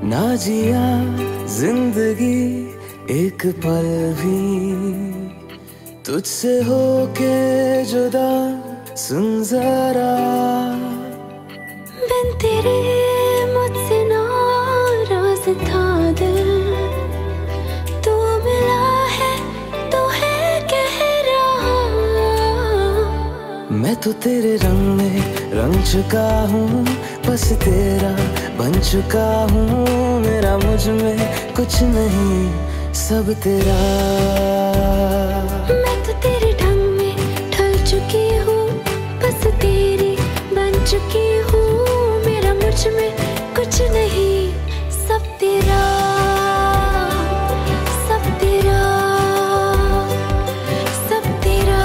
ना जिया जिंदगी एक पल भी तुझसे होके जुदा, सुन जरा बिन तेरे मुझसे नाराज था दिल, तू मिला है तो है कह रहा। मैं तो तेरे रंग में रंग चुका हूँ, बस तेरा बन चुका हूँ। मेरा मुझ में कुछ नहीं, सब तेरा। मैं तो तेरे ढंग में ढल चुकी हूँ, बस तेरी बन चुकी हूँ। मेरा मुझ में कुछ नहीं, सब तेरा, सब तेरा, सब तेरा,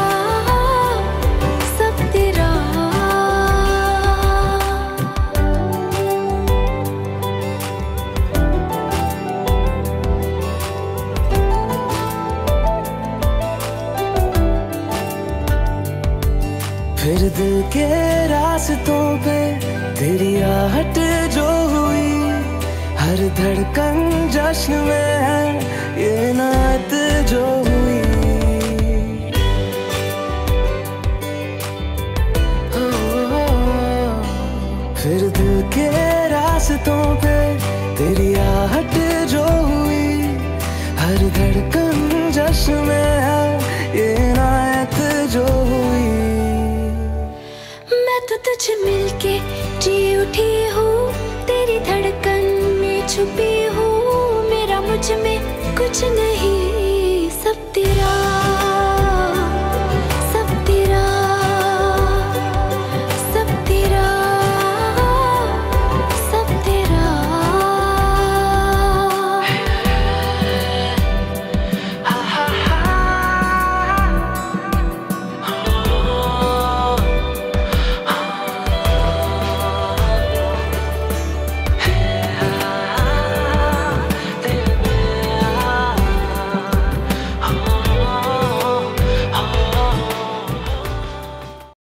सब तेरा। फिर दिल के रास्तों पे तेरी आहट जो हुई, हर धड़कन जश्न में है ये नात जो हुई। फिर दिल के रास्तों पे तेरी आहट जो हुई, हर धड़कन जश्न में है ये नात जो हुई। मैं तो तुझे मिलके जी उठी हूँ, तेरी धड़कन में छुपी हूँ। मेरा मुझ में कुछ नहीं,